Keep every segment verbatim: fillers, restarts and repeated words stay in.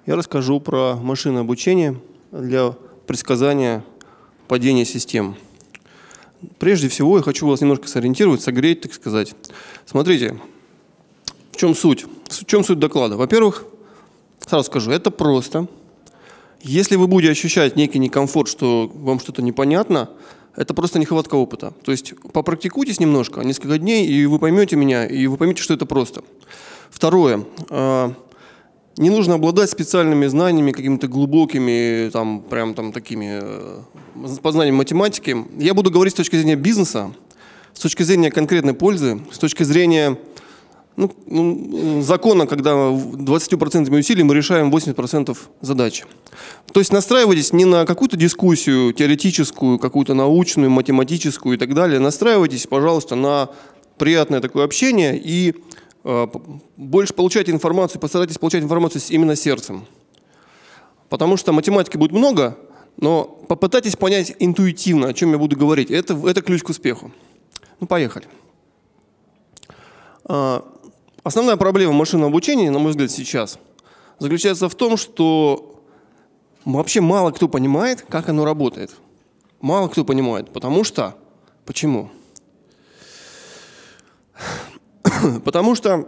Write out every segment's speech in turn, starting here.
Я расскажу про машинное обучение для предсказания падения систем. Прежде всего, я хочу вас немножко сориентировать, согреть, так сказать. Смотрите, в чем суть? В чем суть доклада? Во-первых, сразу скажу, это просто. Если вы будете ощущать некий некомфорт, что вам что-то непонятно, это просто нехватка опыта. То есть попрактикуйтесь немножко, несколько дней, и вы поймете меня, и вы поймете, что это просто. Второе. Не нужно обладать специальными знаниями, какими-то глубокими, там, прям там такими познанием математики. Я буду говорить с точки зрения бизнеса, с точки зрения конкретной пользы, с точки зрения ну, закона, когда двадцатью процентами усилий мы решаем восемьдесят процентов задач. То есть настраивайтесь не на какую-то дискуссию теоретическую, какую-то научную, математическую и так далее. Настраивайтесь, пожалуйста, на приятное такое общение и больше получайте информацию, постарайтесь получать информацию именно сердцем. Потому что математики будет много, но попытайтесь понять интуитивно, о чем я буду говорить. Это, это ключ к успеху. Ну, поехали. Основная проблема машинного обучения, на мой взгляд, сейчас заключается в том, что вообще мало кто понимает, как оно работает. Мало кто понимает. Потому что... Почему? Потому что,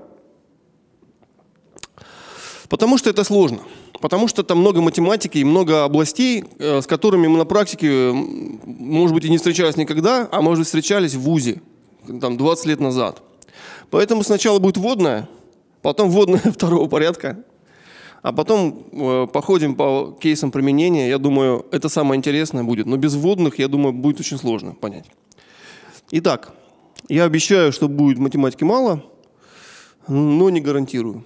потому что это сложно. Потому что там много математики и много областей, с которыми мы на практике, может быть, и не встречались никогда, а может быть, встречались в вузе там, двадцать лет назад. Поэтому сначала будет вводная, потом вводная второго порядка, а потом э, походим по кейсам применения. Я думаю, это самое интересное будет. Но без вводных, я думаю, будет очень сложно понять. Итак, я обещаю, что будет математики мало, но не гарантирую.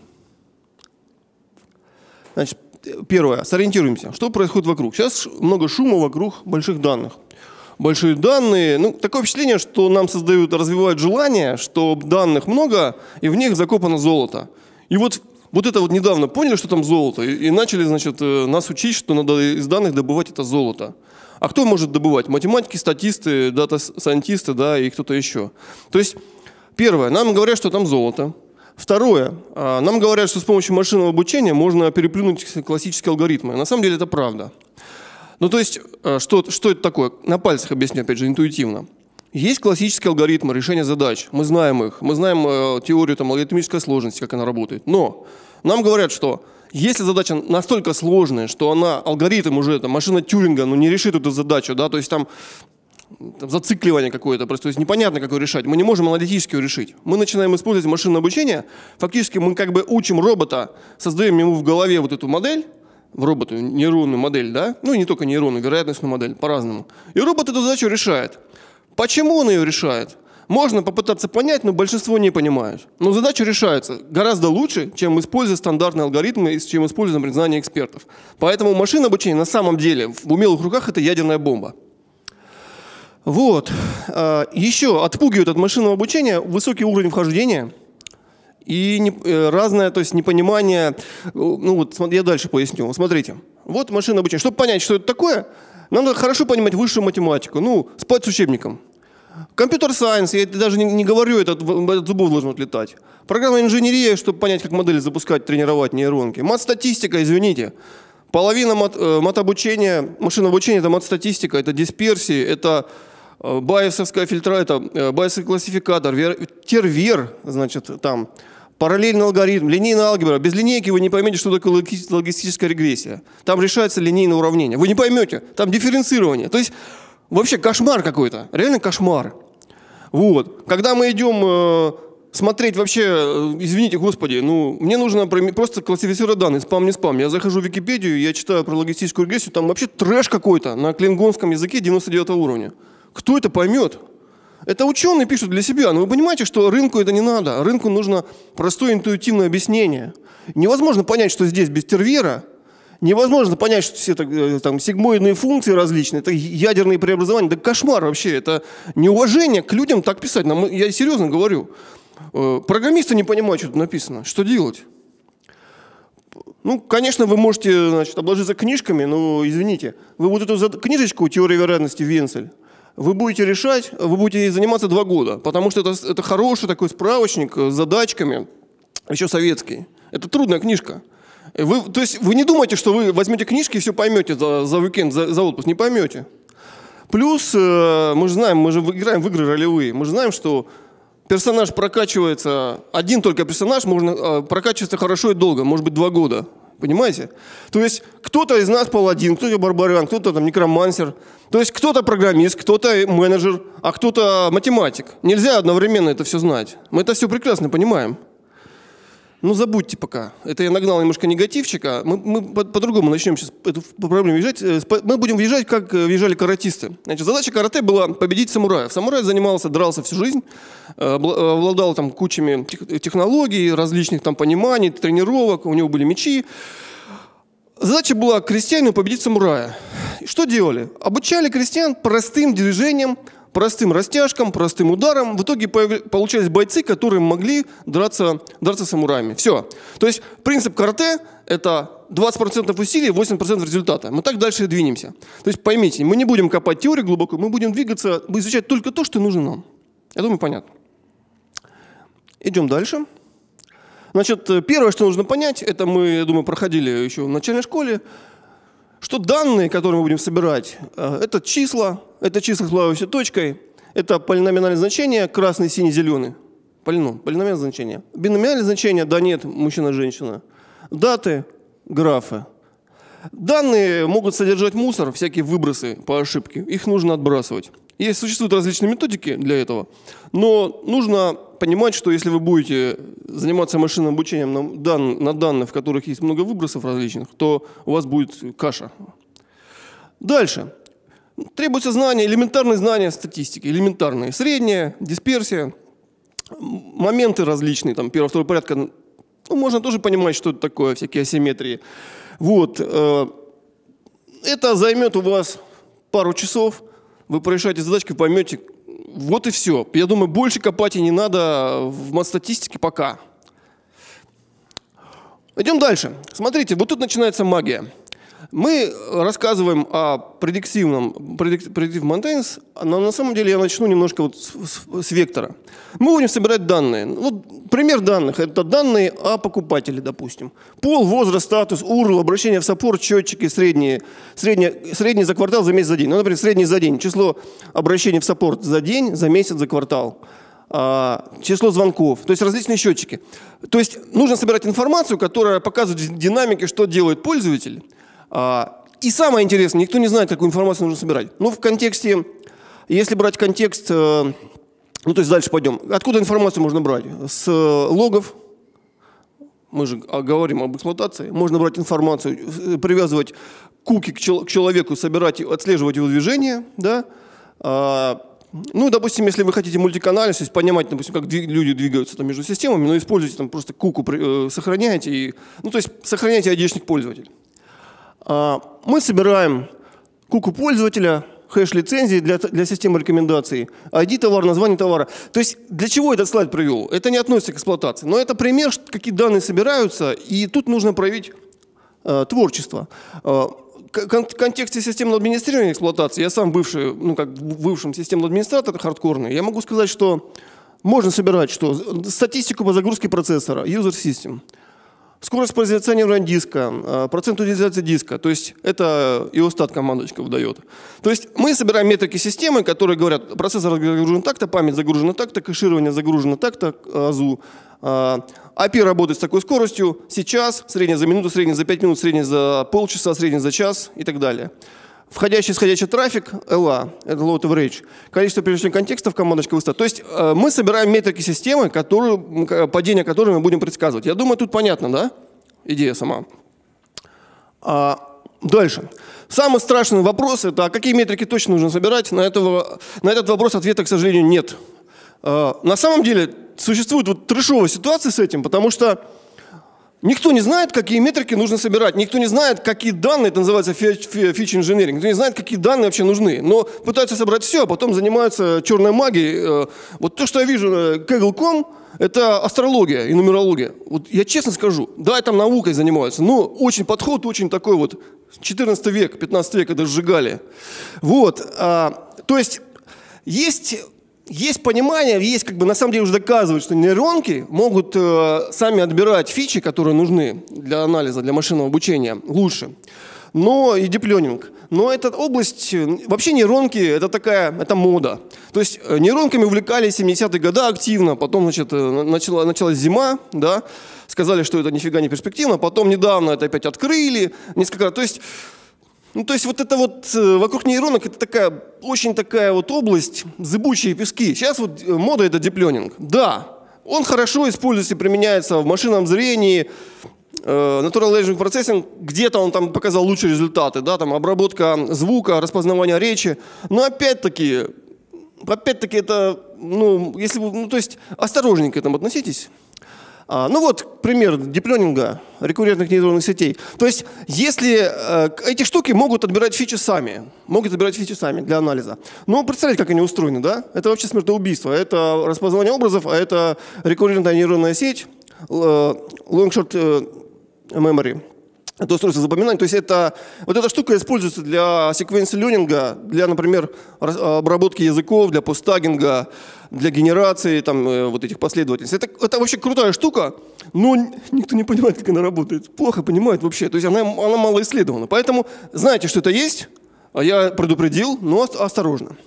Значит, первое. Сориентируемся. Что происходит вокруг? Сейчас много шума вокруг больших данных. Большие данные, ну, такое впечатление, что нам создают, развивают желание, что данных много, и в них закопано золото. И вот, вот это вот недавно поняли, что там золото, и, и начали, значит, нас учить, что надо из данных добывать это золото. А кто может добывать? Математики, статисты, дата-сайентисты, да, и кто-то еще. То есть, первое, нам говорят, что там золото. Второе, нам говорят, что с помощью машинного обучения можно переплюнуть классические алгоритмы. На самом деле это правда. Ну, то есть, что, что это такое? На пальцах объясню, опять же, интуитивно. Есть классические алгоритмы решения задач. Мы знаем их. Мы знаем э, теорию там, алгоритмической сложности, как она работает. Но нам говорят, что если задача настолько сложная, что она, алгоритм уже, там, машина Тьюринга, ну, не решит эту задачу, да, то есть там, там зацикливание какое-то, просто, то есть непонятно, как ее решать. Мы не можем аналитически ее решить. Мы начинаем использовать машинное обучение. Фактически мы как бы учим робота, создаем ему в голове вот эту модель, в роботу нейронную модель, да? Ну и не только нейронную, вероятностную модель, по-разному. И робот эту задачу решает. Почему он ее решает? Можно попытаться понять, но большинство не понимают. Но задача решается гораздо лучше, чем используя стандартные алгоритмы, чем используя, например, знания экспертов. Поэтому машинное обучение на самом деле в умелых руках это ядерная бомба. Вот. Еще отпугивает от машинного обучения высокий уровень вхождения. И не, разное, то есть непонимание, ну вот я дальше поясню. Смотрите, вот машинное обучение. Чтобы понять, что это такое, нам надо хорошо понимать высшую математику, ну, спать с учебником. Компьютер-сайенс, я даже не, не говорю, это от зубов должно отлетать. Программная инженерия, чтобы понять, как модели запускать, тренировать нейронки. Мат-статистика, извините. Половина мат, мат-обучения, машинного обучения – это мат-статистика, это дисперсии, это байесовская фильтра, это байесовый классификатор, тервер, значит, там. Параллельный алгоритм, линейная алгебра. Без линейки вы не поймете, что такое логистическая регрессия. Там решается линейное уравнение. Вы не поймете. Там дифференцирование. То есть вообще кошмар какой-то. Реально кошмар. Вот. Когда мы идем э, смотреть вообще, э, извините, господи, ну, мне нужно просто классифицировать данные, спам, не спам. Я захожу в Википедию, я читаю про логистическую регрессию, там вообще трэш какой-то на клингонском языке девяносто девятого уровня. Кто это поймет? Это ученые пишут для себя, но вы понимаете, что рынку это не надо. Рынку нужно простое интуитивное объяснение. Невозможно понять, что здесь без тервера. Невозможно понять, что все там сигмоидные функции различные, это ядерные преобразования. Да кошмар вообще, это неуважение к людям так писать. Я серьезно говорю. Программисты не понимают, что тут написано. Что делать? Ну, конечно, вы можете, значит, обложиться книжками, но, извините, вы вот эту книжечку «Теория вероятности Венцель», вы будете решать, вы будете заниматься два года, потому что это, это хороший такой справочник с задачками, еще советский. Это трудная книжка. Вы, то есть вы не думаете, что вы возьмете книжки и все поймете за, за уикенд, за, за отпуск. Не поймете. Плюс, э, мы же знаем, мы же играем в игры ролевые, мы же знаем, что персонаж прокачивается, один только персонаж можно э, прокачиваться хорошо и долго, может быть, два года. Понимаете? То есть кто-то из нас паладин, кто-то барбарян, кто-то там некромансер. То есть кто-то программист, кто-то менеджер, а кто-то математик. Нельзя одновременно это все знать. Мы это все прекрасно понимаем. Ну, забудьте пока. Это я нагнал немножко негативчика. Мы, мы по-другому начнем сейчас эту проблему въезжать. Мы будем въезжать, как въезжали каратисты. Значит, задача карате была победить самураев. Самурай занимался, дрался всю жизнь, обладал там кучами технологий, различных там пониманий, тренировок, у него были мечи. Задача была крестьянину победить самурая. Что делали? Обучали крестьян простым движениям, простым растяжкам, простым ударам. В итоге получались бойцы, которые могли драться, драться с самураями. Все. То есть принцип карате – это двадцать процентов усилий, восемьдесят процентов результата. Мы так дальше и двинемся. То есть поймите, мы не будем копать теорию глубоко, мы будем двигаться, изучать только то, что нужно нам. Я думаю, понятно. Идем дальше. Значит, первое, что нужно понять, это мы, я думаю, проходили еще в начальной школе, что данные, которые мы будем собирать, это числа, это числа с плавающей точкой, это полиномиальное значение, красный, синий, зеленый. Полином, полиномиальное значение. Биномиальное значение, да, нет, мужчина, женщина. Даты, графы. Данные могут содержать мусор, всякие выбросы по ошибке. Их нужно отбрасывать. Есть, существуют различные методики для этого, но нужно понимать, что если вы будете заниматься машинным обучением на, дан, на данных, в которых есть много выбросов различных, то у вас будет каша. Дальше. Требуется знание, элементарные знания статистики, элементарные. Средняя, дисперсия, моменты различные, там, первого, второго порядка. Ну, можно тоже понимать, что это такое, всякие асимметрии. Вот. Это займет у вас пару часов. Вы порешаете задачки, поймете, вот и все. Я думаю, больше копать и не надо в матстатистике пока. Идем дальше. Смотрите, вот тут начинается магия. Мы рассказываем о предиктивном, predictive maintenance, но на самом деле я начну немножко вот с, с, с вектора. Мы будем собирать данные. Вот пример данных – это данные о покупателе, допустим. Пол, возраст, статус, урл, обращение в саппорт, счетчики, средние, средние, средний за квартал, за месяц, за день. Ну, например, средний за день. Число обращений в саппорт за день, за месяц, за квартал. А, число звонков. То есть различные счетчики. То есть нужно собирать информацию, которая показывает в динамике, что делает пользователь. И самое интересное, никто не знает, какую информацию нужно собирать. Но в контексте, если брать контекст, ну то есть дальше пойдем. Откуда информацию можно брать? С логов, мы же говорим об эксплуатации, можно брать информацию, привязывать куки к человеку, собирать, отслеживать его движение. Да? Ну, допустим, если вы хотите мультиканальность, то есть понимать, допустим, как люди двигаются там, между системами, но используйте там, просто куку, сохраняйте, и, ну то есть сохраняйте айдишник пользователя. Мы собираем куку пользователя, хэш-лицензии для, для системы рекомендаций, ай ди товара, название товара. То есть для чего этот слайд привел? Это не относится к эксплуатации, но это пример, какие данные собираются, и тут нужно проявить э, творчество. Э, в контексте системного администрирования эксплуатации, я сам бывший, ну как бывшим системный администратор хардкорный, я могу сказать, что можно собирать что? Статистику по загрузке процессора, user system. Скорость позиционирования диска, процент утилизации диска, то есть это иостат командочка выдает. То есть мы собираем метрики системы, которые говорят, процессор загружен так-то, память загружена так-то, кэширование загружено так-то, АЗУ. ай пи работает с такой скоростью, сейчас, средняя за минуту, средняя за пять минут, средняя за полчаса, средняя за час и так далее. Входящий и исходящий трафик, эл эй, это load average, количество перечисленных контекстов, командочка выставка. То есть э, мы собираем метрики системы, которую, падение которой мы будем предсказывать. Я думаю, тут понятно, да? Идея сама. А, дальше. Самый страшный вопрос – это а какие метрики точно нужно собирать? На, этого, на этот вопрос ответа, к сожалению, нет. А, на самом деле существует вот трэшовая ситуация с этим, потому что никто не знает, какие метрики нужно собирать, никто не знает, какие данные, это называется фич-инженеринг, никто не знает, какие данные вообще нужны, но пытаются собрать все, а потом занимаются черной магией. Вот то, что я вижу на кэгл точка ком, это астрология и нумерология. Вот я честно скажу, да, там наукой занимаются, но очень подход, очень такой вот четырнадцатый век, пятнадцатый век, это сжигали. Вот, а, то есть есть есть понимание, есть как бы на самом деле уже доказывают, что нейронки могут э, сами отбирать фичи, которые нужны для анализа, для машинного обучения лучше. Но и дип-ленинг. Но эта область, вообще нейронки, это такая, это мода. То есть нейронками увлекались в семидесятые годы активно, потом, значит, начала, началась зима, да, сказали, что это нифига не перспективно, потом недавно это опять открыли, несколько раз. То есть, ну, то есть вот это вот вокруг нейронок, это такая, очень такая вот область, зыбучие пески. Сейчас вот мода это дип-ленинг. Да, он хорошо используется и применяется в машинном зрении, Natural Language Processing, где-то он там показал лучшие результаты, да, там обработка звука, распознавание речи, но опять-таки, опять-таки это, ну, если вы, ну, то есть осторожненько к этому относитесь. А, ну вот пример дип-ленинга, рекуррентных нейронных сетей. То есть если э, эти штуки могут отбирать фичи сами, могут отбирать фичи сами для анализа. Но представляете, как они устроены, да? Это вообще смертоубийство, это распознавание образов, а это рекуррентная нейронная сеть, э, long-short memory. Это устройство запоминания. То есть это, вот эта штука используется для секвенс-ленинга, для, например, обработки языков, для посттаггинга, для генерации там, вот этих последовательностей. Это, это вообще крутая штука, но никто не понимает, как она работает. Плохо понимает вообще. То есть она, она мало исследована. Поэтому знаете, что это есть. Я предупредил, но осторожно.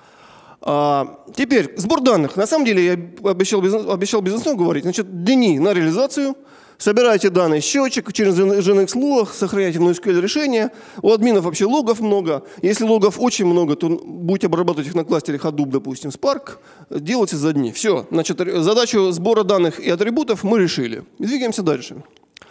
А, теперь, сбор данных. На самом деле, я обещал, обещал бизнесу говорить. Значит, дни на реализацию. Собирайте данные счетчик через джи эн экс-лог, сохраняйте в NoSQL решение. У админов вообще логов много. Если логов очень много, то будете обрабатывать их на кластере Hadoop, допустим, Spark. Делайте за дни. Все. Значит, задачу сбора данных и атрибутов мы решили. Двигаемся дальше.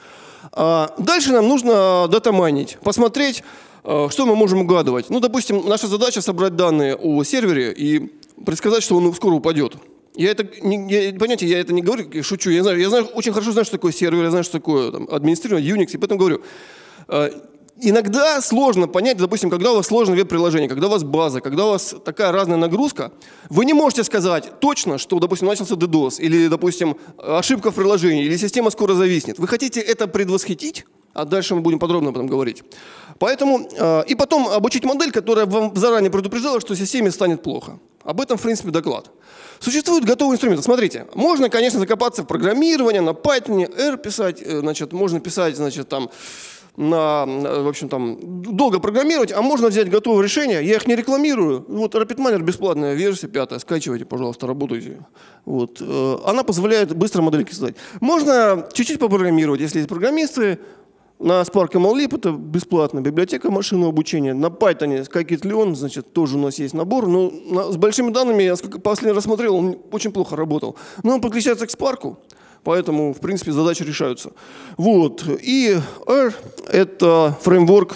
А дальше нам нужно датамайнить, посмотреть, что мы можем угадывать. Ну, допустим, наша задача собрать данные о сервере и предсказать, что он скоро упадет. Я это не, я, понимаете, я это не говорю, я шучу. Я, знаю, я знаю, очень хорошо знаю, что такое сервер, я знаю, что такое там, администрирование, Unix, и поэтому говорю. Э, иногда сложно понять, допустим, когда у вас сложное веб-приложение, когда у вас база, когда у вас такая разная нагрузка, вы не можете сказать точно, что, допустим, начался DDoS, или, допустим, ошибка в приложении, или система скоро зависнет. Вы хотите это предвосхитить, а дальше мы будем подробно об этом говорить. Поэтому, э, и потом обучить модель, которая вам заранее предупреждала, что системе станет плохо. Об этом, в принципе, доклад. Существуют готовые инструменты. Смотрите, можно, конечно, закопаться в программирование, на Python, R писать, значит, можно писать, значит, там, на, в общем, там, долго программировать, а можно взять готовые решения. Я их не рекламирую. Вот RapidMiner бесплатная версия, пятая, скачивайте, пожалуйста, работайте. Вот. Она позволяет быстро модельки создать. Можно чуть-чуть попрограммировать, если есть программисты. На Spark эм эл Lib это бесплатная библиотека машинного обучения. На Python Scikit-learn, значит, тоже у нас есть набор. Но на, с большими данными, я последний раз смотрел, он очень плохо работал. Но он подключается к Spark, поэтому, в принципе, задачи решаются. Вот. И R — это фреймворк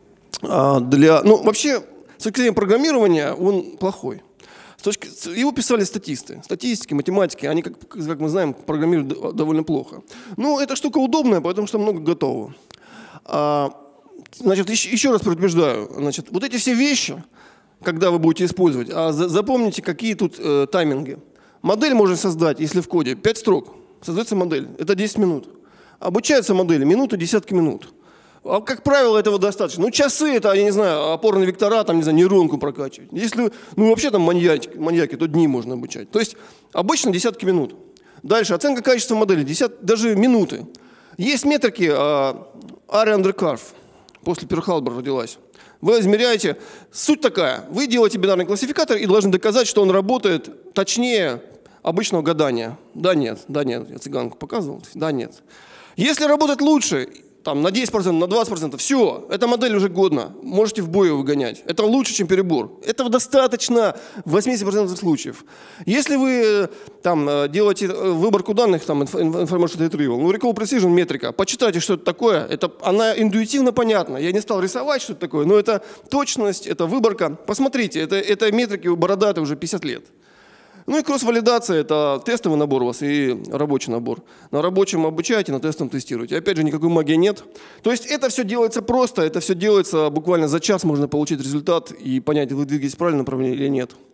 для... Ну, вообще, с точки зрения программирования, он плохой. С точки, его писали статисты. Статистики, математики, они, как, как мы знаем, программируют довольно плохо. Но эта штука удобная, потому что много готового. А, значит, еще, еще раз предупреждаю. Значит, вот эти все вещи, когда вы будете использовать, а за, запомните, какие тут э, тайминги. Модель можно создать, если в коде пять строк. Создается модель. Это десять минут. Обучаются модели минуты, десятки минут. А, как правило, этого достаточно. Ну, часы — это, я не знаю, опорные вектора, там, не знаю, нейронку прокачивать. Если, ну, вообще там маньяки, маньяки, то дни можно обучать. То есть обычно десятки минут. Дальше, оценка качества модели, десят, даже минуты. Есть метрики, а, Area Under Curve, после Перл-Харбор родилась. Вы измеряете, суть такая, вы делаете бинарный классификатор и должны доказать, что он работает точнее обычного гадания. Да, нет, да, нет, я цыганку показывал, да, нет. Если работает лучше, там, на десять процентов, на двадцать процентов, все, эта модель уже годна, можете в бой выгонять. Это лучше, чем перебор. Этого достаточно в восьмидесяти процентах случаев. Если вы там, делаете выборку данных, там, Information Retrieval, ну, Recall Precision метрика, почитайте, что это такое, это, она интуитивно понятна. Я не стал рисовать, что это такое, но это точность, это выборка. Посмотрите, это, это метрики бородатые уже пятьдесят лет. Ну и кросс-валидация — это тестовый набор у вас и рабочий набор. На рабочем обучаете, на тестовом тестируете. Опять же, никакой магии нет. То есть это все делается просто, это все делается буквально за час, можно получить результат и понять, вы двигаетесь в правильном направлении или нет.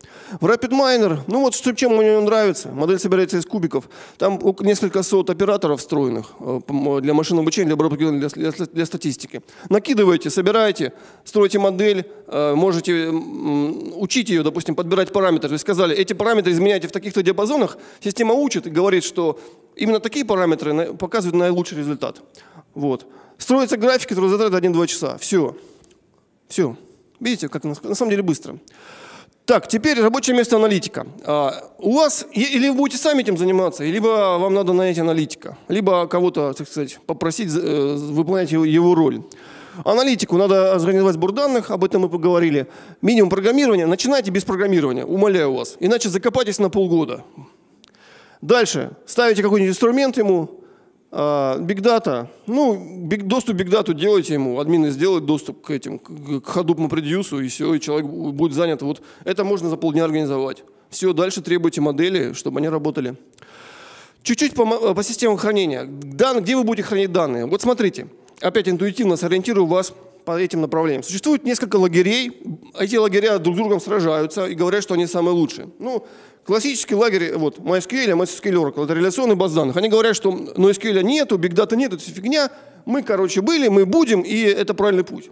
В RapidMiner, ну вот что, чем мне нравится, модель собирается из кубиков. Там несколько сот операторов встроенных для машинного обучения, для обработки, для, для, для статистики. Накидываете, собираете, строите модель, можете учить ее, допустим, подбирать параметры. Вы сказали, эти параметры изменяйте в таких-то диапазонах, система учит и говорит, что именно такие параметры показывают наилучший результат. Вот. Строятся графики, которые затратят один-два часа. Все. Все. Видите, как на самом деле быстро. Так, теперь рабочее место аналитика. А, у вас, или вы будете сами этим заниматься, либо вам надо нанять аналитика, либо кого-то, так сказать, попросить э, выполнять его, его роль. Аналитику надо организовать сбор данных, об этом мы поговорили. Минимум программирования. Начинайте без программирования, умоляю вас, иначе закопайтесь на полгода. Дальше. Ставите какой-нибудь инструмент ему. Big Data, ну, big, доступ к Big Data делайте ему, админы сделают доступ к этим, к Hadoop MapReduce, и все, и человек будет занят. Вот это можно за полдня организовать. Все, дальше требуйте модели, чтобы они работали. Чуть-чуть по, по системам хранения. Дан, где вы будете хранить данные? Вот смотрите, опять интуитивно сориентирую вас по этим направлениям. Существует несколько лагерей, эти лагеря друг с другом сражаются и говорят, что они самые лучшие. Ну, классический лагерь, вот, MySQL, MySQL Oracle, это реляционный баз данных. Они говорят, что NoSQL нету, Big Data нет, это все фигня. Мы, короче, были, мы будем, и это правильный путь.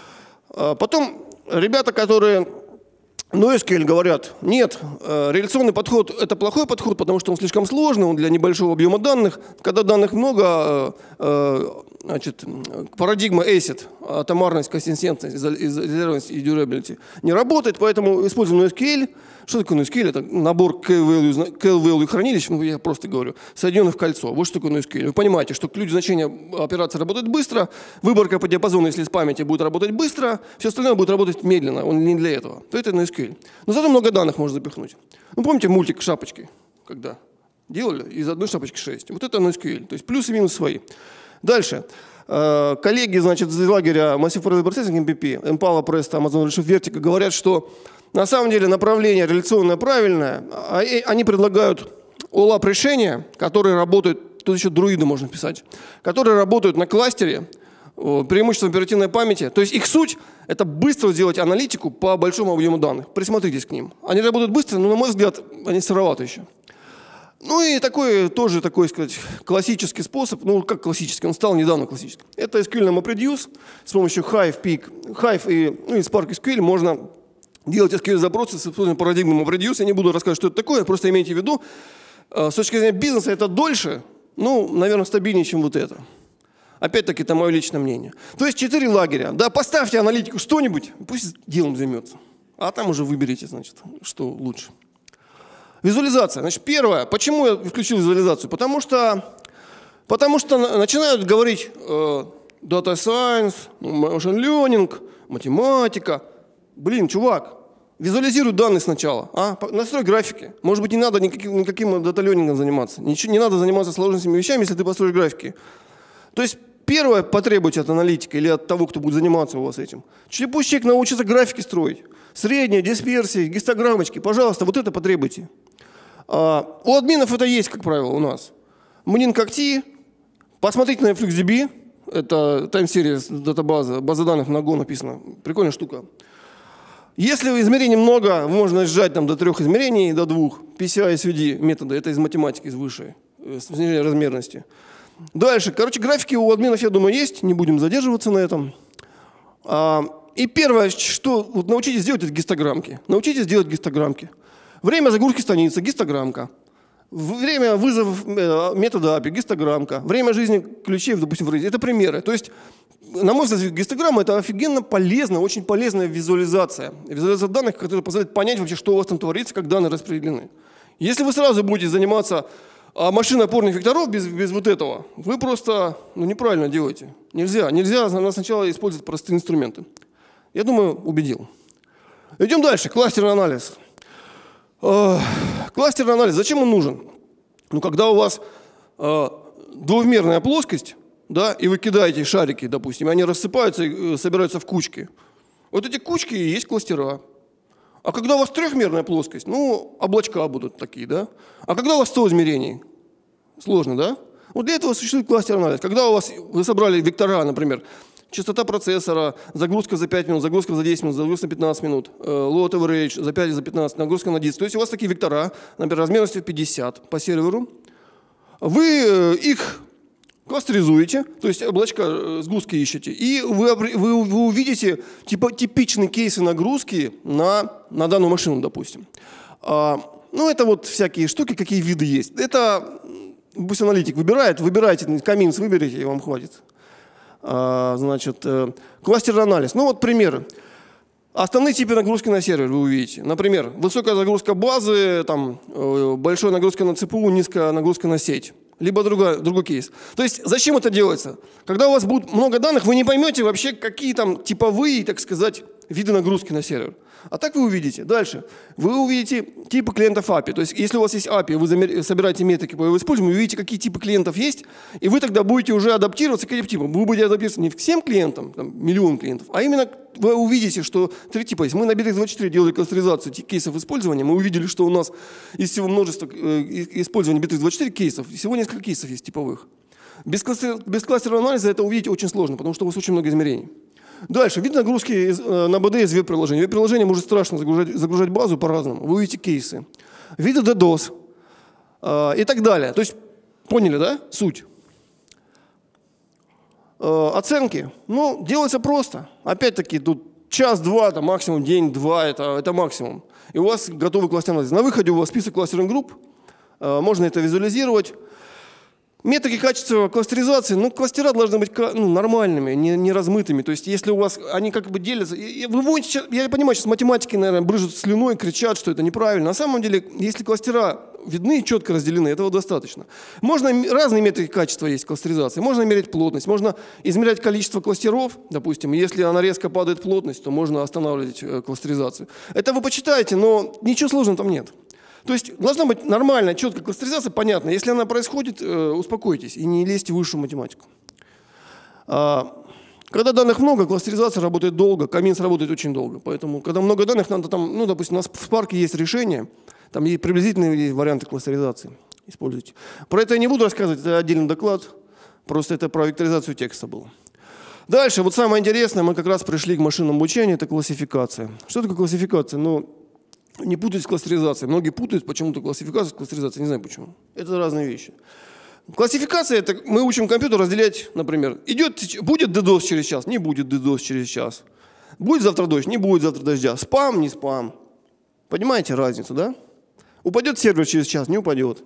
Потом ребята, которые NoSQL говорят, нет, реляционный подход – это плохой подход, потому что он слишком сложный, он для небольшого объема данных. Когда данных много, значит, парадигма эйсид, атомарность, консистентность, изолированность и durability не работает, поэтому используем NoSQL. Что такое NoSQL? Это набор key-value хранилищ, ну я просто говорю, соединенных в кольцо. Вот что такое NoSQL. Вы понимаете, что ключ значения операции работает быстро, выборка по диапазону, если с памяти, будет работать быстро, все остальное будет работать медленно, он не для этого. То это NoSQL. Но зато много данных можно запихнуть. Ну помните мультик «Шапочки», когда делали из одной шапочки шесть. Вот это NoSQL, то есть плюсы и минусы свои. Дальше. Коллеги, значит, из лагеря Massive Parallel Processing эм пи пи, Impala, Presto, Amazon Redshift, Vertica говорят, что на самом деле направление реляционное правильное. Они предлагают олап решения, которые работают, тут еще друиды можно писать, которые работают на кластере, преимущество оперативной памяти. То есть их суть – это быстро сделать аналитику по большому объему данных. Присмотритесь к ним. Они работают быстро, но, на мой взгляд, они сыроваты еще. Ну и такой, тоже такой, сказать, классический способ, ну как классический, он стал недавно классическим. Это эс кью эль MapReduce с помощью Hive, Peak, Hive и, ну, и Spark эс кью эль можно делать эс кью эль-запросы с использованием парадигмы MapReduce. Я не буду рассказывать, что это такое, просто имейте в виду. С точки зрения бизнеса это дольше, ну, наверное, стабильнее, чем вот это. Опять-таки, это мое личное мнение. То есть четыре лагеря. Да, поставьте аналитику что-нибудь, пусть делом займется. А там уже выберите, значит, что лучше. Визуализация. Значит, первое. Почему я включил визуализацию? Потому что, потому что начинают говорить э, Data Science, Machine Learning, математика. Блин, чувак, визуализируй данные сначала. А? Настрой графики. Может быть, не надо никаким, никаким дата-лернингом заниматься. Ничего, не надо заниматься сложными вещами, если ты построишь графики. То есть первое потребуйте от аналитика или от того, кто будет заниматься у вас этим. Чуть пусть человек научится графики строить. Средние, дисперсии, гистограммочки. Пожалуйста, вот это потребуйте. А, у админов это есть, как правило, у нас. Мнин как ти. Посмотрите на FluxDB. Это time series датабаза, база данных на Go написано. Прикольная штука. Если измерений много, можно сжать там до трех измерений, до двух. пи си ай эс ви ди методы, это из математики, из высшей, снижения размерности. Дальше. Короче, графики у админов, я думаю, есть. Не будем задерживаться на этом. А, и первое, что вот научитесь делать, это гистограммки. Научитесь делать гистограммки. Время загрузки страницы – гистограммка. Время вызова метода эй пи ай – гистограммка. Время жизни ключей, допустим, в Redis – это примеры. То есть, на мой взгляд, гистограмма – это офигенно полезная, очень полезная визуализация. Визуализация данных, которая позволяет понять вообще, что у вас там творится, как данные распределены. Если вы сразу будете заниматься машиной опорных векторов без, без вот этого, вы просто ну, неправильно делаете. Нельзя. Нельзя сначала использовать простые инструменты. Я думаю, убедил. Идем дальше. Кластерный анализ. Кластерный анализ. Зачем он нужен? Ну, когда у вас э, двухмерная плоскость, да, и вы кидаете шарики, допустим, и они рассыпаются и собираются в кучки. Вот эти кучки и есть кластера. А когда у вас трехмерная плоскость, ну, облачка будут такие, да? А когда у вас сто измерений? Сложно, да? Вот для этого существует кластерный анализ. Когда у вас, вы собрали вектора, например, частота процессора, загрузка за пять минут, загрузка за десять минут, загрузка за пятнадцать минут, load average за пять, за пятнадцать, нагрузка на десять. То есть у вас такие вектора, например, размерностью пятьдесят по серверу. Вы их кластеризуете, то есть облачка сгустки ищете, и вы, вы, вы увидите типа, типичные кейсы нагрузки на, на данную машину, допустим. А, ну, это вот всякие штуки, какие виды есть. Это пусть аналитик выбирает, выбирайте, Каминс выберите, и вам хватит. А, значит, кластерный анализ. Ну, вот примеры. Основные типы нагрузки на сервер вы увидите. Например, высокая загрузка базы, там, большая нагрузка на ЦПУ, низкая нагрузка на сеть. Либо другой, другой кейс. То есть зачем это делается? Когда у вас будет много данных, вы не поймете вообще, какие там типовые, так сказать, виды нагрузки на сервер. А так вы увидите. Дальше. Вы увидите типы клиентов эй пи ай. То есть если у вас есть эй пи ай, вы собираете метрики по его использованию, вы увидите, какие типы клиентов есть, и вы тогда будете уже адаптироваться к этим типам. Вы будете адаптироваться не к всем клиентам, там, миллион клиентов, а именно вы увидите, что три типа есть. Мы на би три двадцать четыре делали кластеризацию кейсов использования, мы увидели, что у нас из всего множества использования би три двадцать четыре кейсов, всего несколько кейсов есть типовых. Без, кластер, без кластерного анализа это увидеть очень сложно, потому что у вас очень много измерений. Дальше. Вид нагрузки на би ди из веб-приложения. Веб-приложение может страшно загружать, загружать базу по-разному. Вы увидите кейсы. Виды DDoS э, и так далее. То есть, поняли, да, суть? Э, оценки. Ну, делается просто. Опять-таки, тут час-два, там, максимум день-два, это, это максимум. И у вас готовый кластерный анализ. На выходе у вас список кластерных групп. Э, можно это визуализировать. Метрики качества кластеризации, ну, кластера должны быть ну, нормальными, не, не размытыми. То есть, если у вас они как бы делятся... Вы будете, я понимаю, сейчас математики, наверное, брызжут слюной, кричат, что это неправильно. На самом деле, если кластера видны и четко разделены, этого достаточно. Можно разные метрики качества есть кластеризации. Можно мерять плотность, можно измерять количество кластеров, допустим. Если она резко падает плотность, то можно останавливать кластеризацию. Это вы почитаете, но ничего сложного там нет. То есть должна быть нормальная, четкая кластеризация, понятно. Если она происходит, э, успокойтесь и не лезьте в высшую математику. А, когда данных много, кластеризация работает долго, Каминс работает очень долго. Поэтому, когда много данных, надо там, ну, допустим, у нас в Spark есть решение, там есть приблизительные варианты кластеризации. Используйте. Про это я не буду рассказывать, это отдельный доклад, просто это про векторизацию текста было. Дальше, вот самое интересное, мы как раз пришли к машинному обучению, это классификация. Что такое классификация? Ну, не путать с кластеризацией. Многие путают почему-то классификацию с кластеризацией. Не знаю почему. Это разные вещи. Классификация – это мы учим компьютер разделять, например, идет, будет DDoS через час, не будет DDoS через час. Будет завтра дождь, не будет завтра дождя. Спам, не спам. Понимаете разницу, да? Упадет сервер через час, не упадет.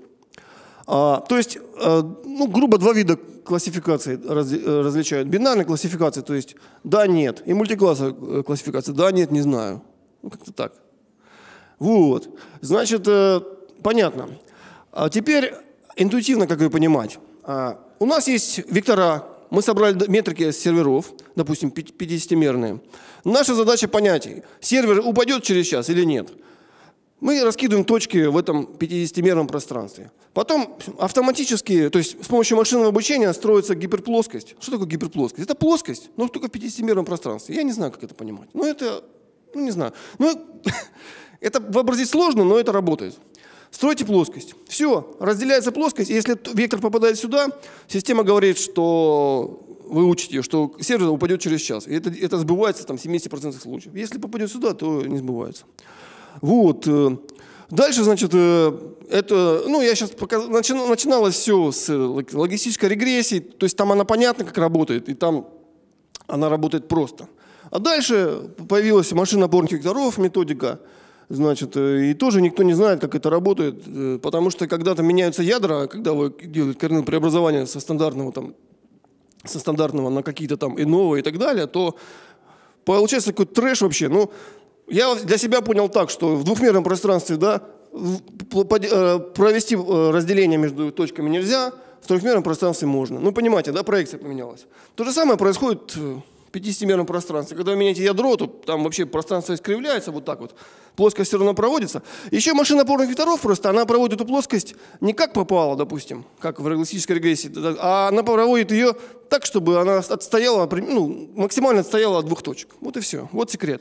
А, то есть, а, ну, грубо два вида классификации раз, различают. Бинарная классификация, то есть да, нет. И мультиклассовая классификация, да, нет, не знаю. Ну, как-то так. Вот, значит, э, понятно. А теперь интуитивно, как ее понимать. А, у нас есть вектора, мы собрали метрики с серверов, допустим, пятидесятимерные. Наша задача понять, сервер упадет через час или нет. Мы раскидываем точки в этом пятидесятимерном пространстве. Потом автоматически, то есть с помощью машинного обучения строится гиперплоскость. Что такое гиперплоскость? Это плоскость, но только в пятидесятимерном пространстве. Я не знаю, как это понимать. Ну, это, ну, не знаю. Ну, это вообразить сложно, но это работает. Стройте плоскость. Все, разделяется плоскость. И если вектор попадает сюда, система говорит, что вы учите, что сервер упадет через час. И это, это сбывается там, в семидесяти процентах случаев. Если попадет сюда, то не сбывается. Вот. Дальше, значит, это, ну, я сейчас показ... начинал, начиналось все с логистической регрессии. То есть там она понятна, как работает, и там она работает просто. А дальше появилась машина опорных векторов, методика. Значит, и тоже никто не знает, как это работает, потому что когда-то меняются ядра, когда вы делаете коренное преобразование со стандартного, там, со стандартного на какие-то там иного и так далее, то получается какой-то трэш вообще. Ну, я для себя понял так, что в двухмерном пространстве, да, провести разделение между точками нельзя, в трехмерном пространстве можно. Ну, понимаете, да, проекция поменялась. То же самое происходит в пятидесятимерном пространстве. Когда вы меняете ядро, то там вообще пространство искривляется вот так вот. Плоскость все равно проводится. Еще машина опорных векторов просто, она проводит эту плоскость не как попало, допустим, как в логистической регрессии, а она проводит ее так, чтобы она отстояла, ну, максимально отстояла от двух точек. Вот и все. Вот секрет.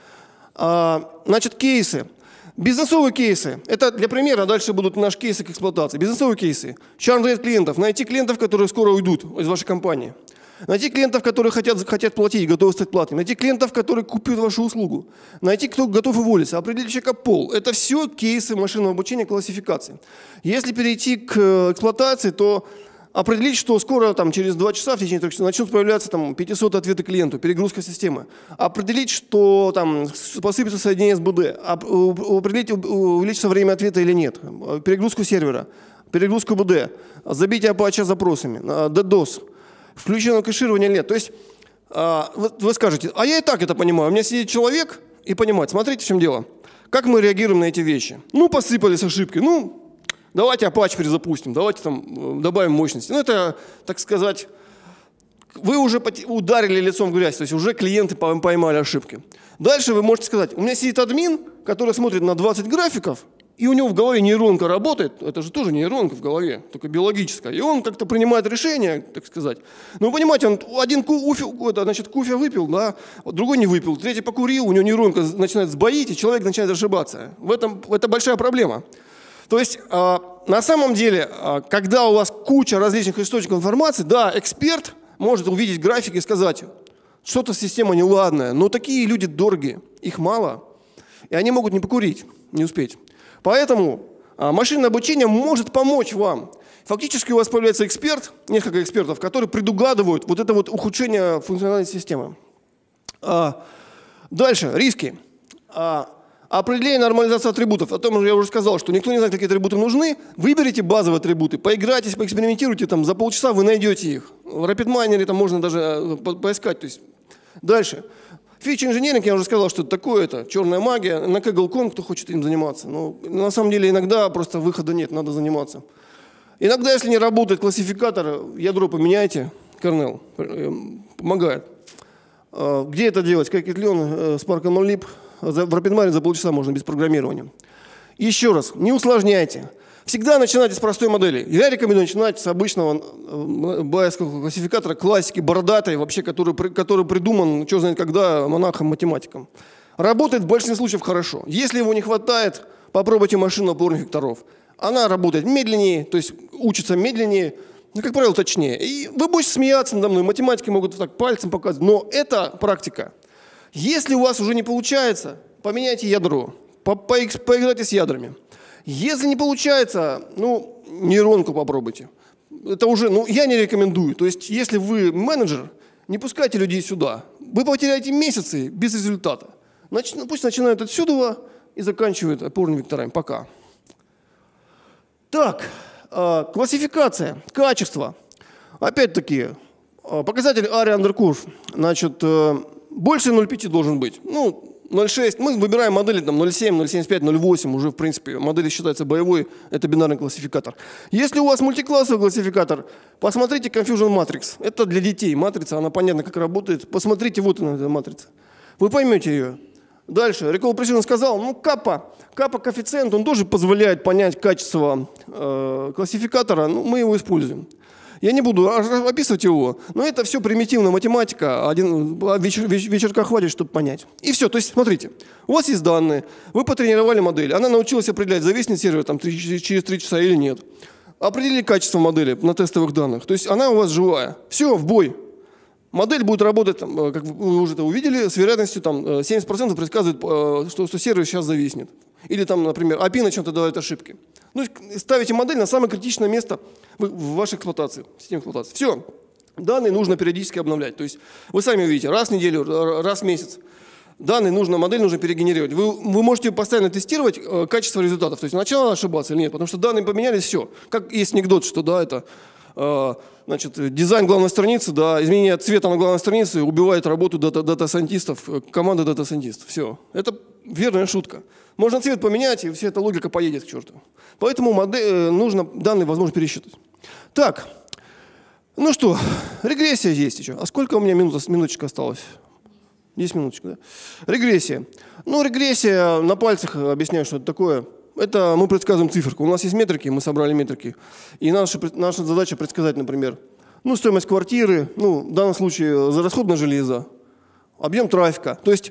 А, значит, кейсы. Бизнесовые кейсы. Это для примера, дальше будут наши кейсы к эксплуатации. Бизнесовые кейсы. Churn rate клиентов. Найти клиентов, которые скоро уйдут из вашей компании. Найти клиентов, которые хотят, хотят платить, готовы стать платными. Найти клиентов, которые купят вашу услугу. Найти, кто готов уволиться. Определить человека пол. Это все кейсы машинного обучения, классификации. Если перейти к эксплуатации, то определить, что скоро, там, через два часа в течение трех часов начнут появляться там, пятьсот ответы клиенту, перегрузка системы. Определить, что там, посыпется соединение с БД. Определить, увеличится время ответа или нет. Перегрузку сервера, перегрузку БД, забитие Apache запросами, DDoS, включено кэширование или нет. То есть вы скажете, а я и так это понимаю. У меня сидит человек и понимает. Смотрите, в чем дело. Как мы реагируем на эти вещи? Ну, посыпались ошибки. Ну, давайте Apache перезапустим, давайте там добавим мощности. Ну, это, так сказать, вы уже ударили лицом в грязь, то есть уже клиенты поймали ошибки. Дальше вы можете сказать, у меня сидит админ, который смотрит на двадцать графиков, и у него в голове нейронка работает, это же тоже нейронка в голове, только биологическая, и он как-то принимает решение, так сказать. Но вы понимаете, он один кофе, значит, кофе выпил, да, другой не выпил, третий покурил, у него нейронка начинает сбоить, и человек начинает ошибаться. В этом, это большая проблема. То есть на самом деле, когда у вас куча различных источников информации, да, эксперт может увидеть график и сказать, что-то система неладная, но такие люди дорогие, их мало, и они могут не покурить, не успеть. Поэтому машинное обучение может помочь вам. Фактически у вас появляется эксперт, несколько экспертов, которые предугадывают вот это вот ухудшение функциональности системы. Дальше, риски. Определение нормализации атрибутов. О том же я уже сказал, что никто не знает, какие атрибуты нужны. Выберите базовые атрибуты, поиграйтесь, поэкспериментируйте, там, за полчаса вы найдете их. В RapidMiner там можно даже по поискать. То есть. Дальше. Фичи инженеринг, я уже сказал, что это такое, это черная магия. На кэгл точка ком, кто хочет им заниматься. Но на самом деле иногда просто выхода нет, надо заниматься. Иногда, если не работает классификатор, ядро поменяйте, kernel помогает. Где это делать? Scikit-learn, Spark эм эл либ. В RapidMiner за полчаса можно без программирования. Еще раз, не усложняйте. Всегда начинайте с простой модели. Я рекомендую начинать с обычного байесского классификатора, классики, бородатой, вообще, который, который придуман, что знает когда, монахом-математиком. Работает в большинстве случаев хорошо. Если его не хватает, попробуйте машину опорных векторов. Она работает медленнее, то есть учится медленнее, но, как правило, точнее. И вы будете смеяться надо мной, математики могут так пальцем показывать, но это практика. Если у вас уже не получается, поменяйте ядро, по по поиграйте с ядрами. Если не получается, ну, нейронку попробуйте. Это уже, ну, я не рекомендую. То есть, если вы менеджер, не пускайте людей сюда. Вы потеряете месяцы без результата. Нач, пусть начинают отсюда и заканчивают опорными векторами. Пока. Так, э, классификация, качество. Опять-таки, э, показатель Area Under Curve. Значит, э, больше ноль целых пять должен быть. Ну, ноль целых шесть. Мы выбираем модели там, ноль целых семь, ноль целых семьдесят пять, ноль целых восемь. Уже, в принципе, модель считается боевой. Это бинарный классификатор. Если у вас мультиклассовый классификатор, посмотрите Confusion Matrix. Это для детей. Матрица, она понятно, как работает. Посмотрите, вот она, эта матрица. Вы поймете ее. Дальше. Recall Precision сказал, ну, капа. Капа коэффициент, он тоже позволяет понять качество э, классификатора. Ну, мы его используем. Я не буду описывать его, но это все примитивная математика, один вечер, вечерка хватит, чтобы понять. И все, то есть смотрите, у вас есть данные, вы потренировали модель, она научилась определять, зависнет сервер там, через три часа или нет. Определили качество модели на тестовых данных, то есть она у вас живая. Все, в бой. Модель будет работать, там, как вы уже это увидели, с вероятностью там, семьдесят процентов предсказывает, что, что сервер сейчас зависнет. Или там, например, эй пи ай начнет давать ошибки. Ну, ставите модель на самое критичное место в вашей эксплуатации, системе эксплуатации. Все. Данные нужно периодически обновлять. То есть вы сами увидите, раз в неделю, раз в месяц. Данные нужно, модель нужно перегенерировать. Вы, вы можете постоянно тестировать э, качество результатов. То есть сначала ошибаться или нет, потому что данные поменялись, все. Как есть анекдот, что да, это э, значит, дизайн главной страницы, да, изменение цвета на главной странице убивает работу дата-сайентистов, команды дата-сайентистов. Все. Это верная шутка. Можно цвет поменять, и вся эта логика поедет к черту. Поэтому модель, нужно данные, возможно, пересчитать. Так, ну что, регрессия есть еще. А сколько у меня минут, минуточка осталось? десять минуточек, да? Регрессия. Ну, регрессия, на пальцах объясняю, что это такое. Это мы предсказываем циферку. У нас есть метрики, мы собрали метрики. И наша, наша задача предсказать, например, ну, стоимость квартиры, ну, в данном случае расход на железо, объем трафика. То есть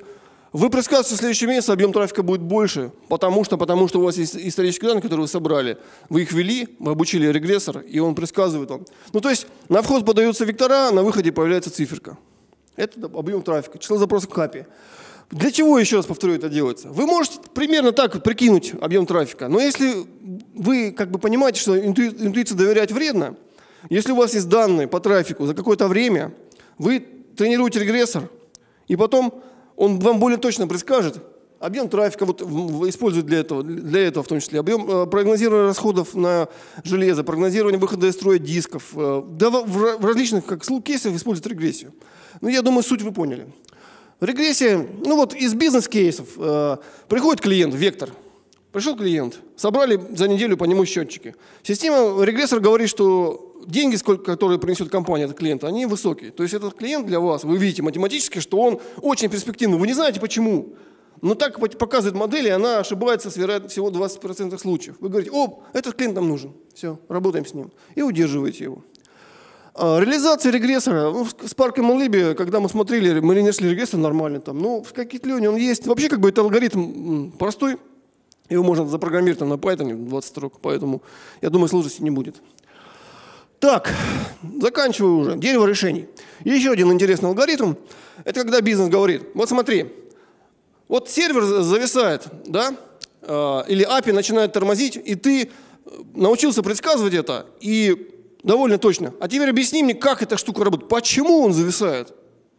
Вы предсказываете, что в следующем месяце объем трафика будет больше, потому что, потому что у вас есть исторические данные, которые вы собрали. Вы их ввели, вы обучили регрессор, и он предсказывает вам. Ну, то есть на вход подаются вектора, на выходе появляется циферка. Это объем трафика, число запросов к эй пи ай. Для чего, еще раз повторю, это делается? Вы можете примерно так прикинуть объем трафика, но если вы как бы понимаете, что интуи- интуиции доверять вредно, если у вас есть данные по трафику за какое-то время, вы тренируете регрессор, и потом он вам более точно предскажет объем трафика, вот, использует для этого, для этого в том числе, объем э, прогнозирования расходов на железо, прогнозирование выхода из строя дисков. Э, да, в, в различных как, кейсах используют регрессию. Ну, я думаю, суть вы поняли. Регрессия, ну вот из бизнес-кейсов. Э, приходит клиент, вектор. Пришел клиент, собрали за неделю по нему счетчики. Система, регрессор говорит, что деньги, сколько, которые принесет компания от клиента, они высокие. То есть этот клиент для вас, вы видите математически, что он очень перспективный. Вы не знаете почему. Но так показывает модель, и она ошибается с вероятностью всего двадцать процентов случаев. Вы говорите, о, этот клиент нам нужен. Все, работаем с ним. И удерживаете его. А, реализация регрессора. Ну, с Spark эм эл Lib, когда мы смотрели, мы нашли регрессор нормальный. Там, ну, в Scikit-Learn он есть. Вообще, как бы, это алгоритм простой. Его можно запрограммировать там, на Python двадцать строк. Поэтому, я думаю, сложности не будет. Так, заканчиваю уже. Дерево решений. И еще один интересный алгоритм. Это когда бизнес говорит, вот смотри, вот сервер зависает, да, или эй пи ай начинает тормозить, и ты научился предсказывать это, и довольно точно. А теперь объясни мне, как эта штука работает, почему он зависает.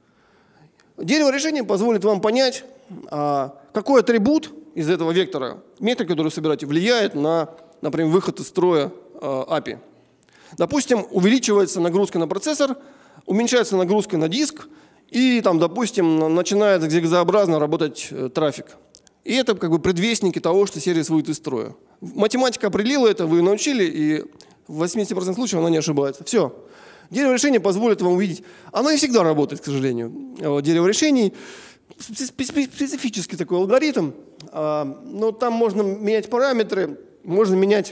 Дерево решений позволит вам понять, какой атрибут из этого вектора, метрик, который вы собираете, влияет на, например, выход из строя эй пи ай. Допустим, увеличивается нагрузка на процессор, уменьшается нагрузка на диск, и, там, допустим, начинает зигзагообразно работать э, трафик. И это как бы предвестники того, что сервис выйдет из строя. Математика определила это, вы научили, и в восьмидесяти процентах случаев она не ошибается. Все. Дерево решений позволит вам увидеть. Оно не всегда работает, к сожалению. Дерево решений специфический такой алгоритм, но там можно менять параметры, можно менять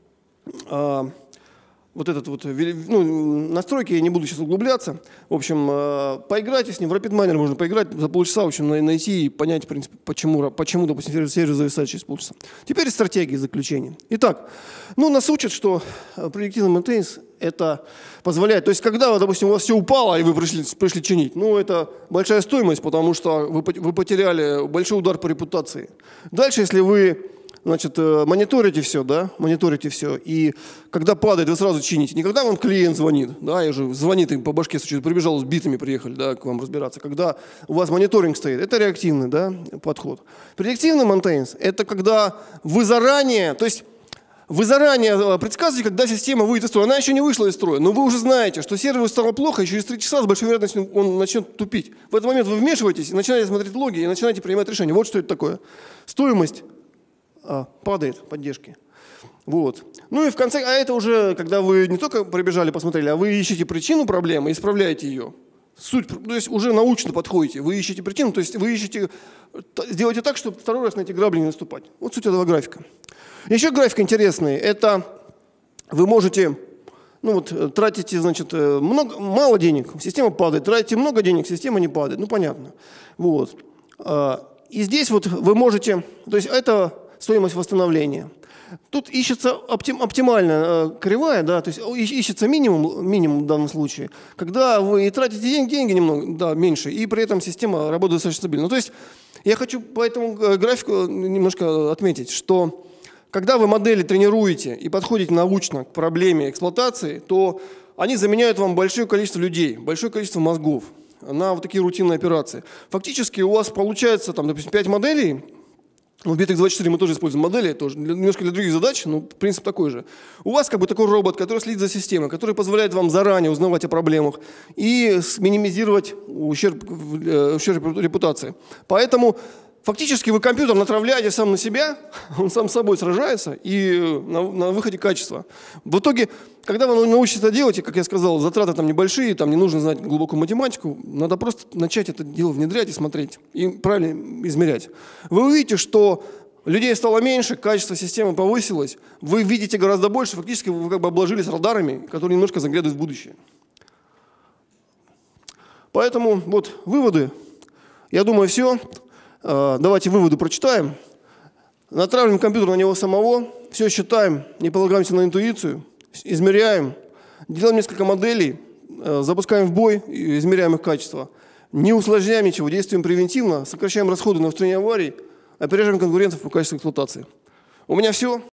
вот этот вот, ну, настройки, я не буду сейчас углубляться. В общем, поиграйте с ним, в RapidMiner можно поиграть за полчаса, в общем, найти и понять, в принципе, почему, почему допустим, сервис зависает через полчаса. Теперь стратегии заключения. Итак, ну, нас учат, что предиктивный maintenance это позволяет, то есть, когда, допустим, у вас все упало, и вы пришли, пришли чинить, ну, это большая стоимость, потому что вы, вы потеряли большой удар по репутации. Дальше, если вы Значит, мониторите все, да, мониторите все, и когда падает, вы сразу чините. Не когда вам клиент звонит, да, и уже звонит им по башке, стучит, прибежал с битами, приехали, да, к вам разбираться. Когда у вас мониторинг стоит, это реактивный, да, подход. Предиктивный maintenance – это когда вы заранее, то есть вы заранее предсказываете, когда система выйдет из строя. Она еще не вышла из строя, но вы уже знаете, что серверу стало плохо, и через три часа с большой вероятностью он начнет тупить. В этот момент вы вмешиваетесь, начинаете смотреть логи и начинаете принимать решения. Вот что это такое. Стоимость А, падает поддержки. Вот. Ну и в конце, а это уже, когда вы не только прибежали, посмотрели, а вы ищете причину проблемы и исправляете ее. Суть, то есть уже научно подходите, вы ищете причину, то есть вы ищете, сделайте так, чтобы второй раз на эти грабли не наступать. Вот суть этого графика. Еще график интересный, это вы можете, ну вот, тратите, значит, много, мало денег, система падает, тратите много денег, система не падает, ну понятно. Вот. И здесь вот вы можете, то есть это стоимость восстановления. Тут ищется оптим, оптимальная э, кривая, да, то есть ищется минимум, минимум в данном случае, когда вы тратите деньги, деньги немного, да, меньше, и при этом система работает достаточно стабильно. Ну, то есть я хочу по этому графику немножко отметить, что когда вы модели тренируете и подходите научно к проблеме эксплуатации, то они заменяют вам большое количество людей, большое количество мозгов на вот такие рутинные операции. Фактически у вас получается, там, допустим, пять моделей. В би три икс двадцать четыре мы тоже используем модели, тоже немножко для других задач, но принцип такой же. У вас как бы такой робот, который следит за системой, который позволяет вам заранее узнавать о проблемах и минимизировать ущерб, ущерб репутации. Поэтому фактически вы компьютер натравляете сам на себя, он сам с собой сражается, и на, на выходе качество. В итоге, когда вы научитесь это делать, и, как я сказал, затраты там небольшие, там не нужно знать глубокую математику, надо просто начать это дело внедрять и смотреть, и правильно измерять. Вы увидите, что людей стало меньше, качество системы повысилось, вы видите гораздо больше, фактически вы как бы обложились радарами, которые немножко заглядывают в будущее. Поэтому вот выводы, я думаю, все. Давайте выводы прочитаем. Натравливаем компьютер на него самого, все считаем, не полагаемся на интуицию, измеряем, делаем несколько моделей, запускаем в бой, измеряем их качество. Не усложняем ничего, действуем превентивно, сокращаем расходы на устранение аварий, опережаем конкурентов по качеству эксплуатации. У меня все.